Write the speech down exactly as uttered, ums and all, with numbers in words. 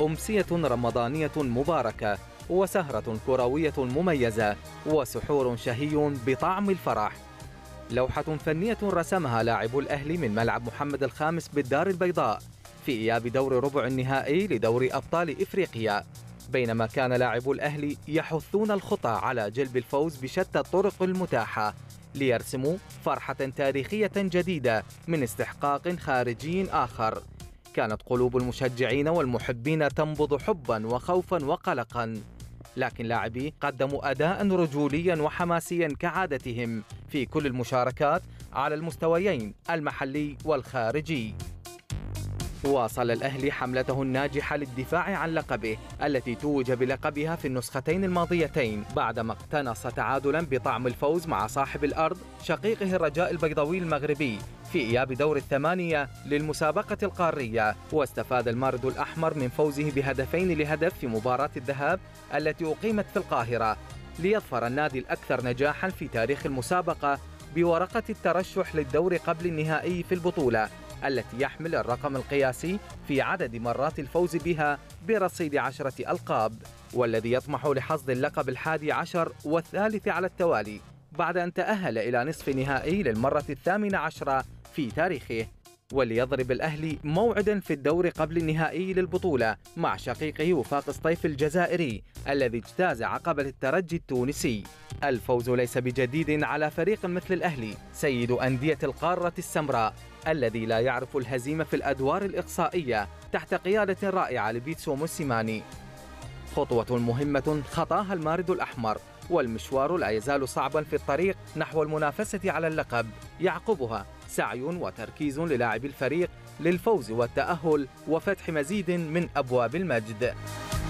أمسية رمضانية مباركة وسهرة كروية مميزة وسحور شهي بطعم الفرح. لوحة فنية رسمها لاعبو الأهلي من ملعب محمد الخامس بالدار البيضاء في إياب دور ربع النهائي لدوري أبطال إفريقيا، بينما كان لاعبو الأهلي يحثون الخطى على جلب الفوز بشتى الطرق المتاحة ليرسموا فرحة تاريخية جديدة من استحقاق خارجي آخر. كانت قلوب المشجعين والمحبين تنبض حبا وخوفا وقلقا، لكن لاعبي قدموا أداء رجوليا وحماسيا كعادتهم في كل المشاركات على المستويين المحلي والخارجي. واصل الأهلي حملته الناجحة للدفاع عن لقبه التي توج بلقبها في النسختين الماضيتين بعدما اقتنص تعادلا بطعم الفوز مع صاحب الأرض شقيقه الرجاء البيضاوي المغربي في إياب دور الثمانية للمسابقة القارية. واستفاد المارد الأحمر من فوزه بهدفين لهدف في مباراة الذهاب التي أقيمت في القاهرة ليظفر النادي الأكثر نجاحا في تاريخ المسابقة بورقة الترشح للدور قبل النهائي في البطولة التي يحمل الرقم القياسي في عدد مرات الفوز بها برصيد عشرة ألقاب، والذي يطمح لحصد اللقب الحادي عشر والثالث على التوالي بعد أن تأهل إلى نصف نهائي للمرة الثامنة عشرة في تاريخه. وليضرب الأهلي موعدا في الدور قبل النهائي للبطولة مع شقيقه وفاق سطيف الجزائري الذي اجتاز عقبة الترجي التونسي. الفوز ليس بجديد على فريق مثل الأهلي سيد أندية القارة السمراء الذي لا يعرف الهزيمة في الأدوار الإقصائية تحت قيادة رائعة لبيتسو موسيماني. خطوة مهمة خطاها المارد الأحمر، والمشوار لا يزال صعبا في الطريق نحو المنافسة على اللقب، يعقبها سعي وتركيز للاعبي الفريق للفوز والتأهل وفتح مزيد من أبواب المجد.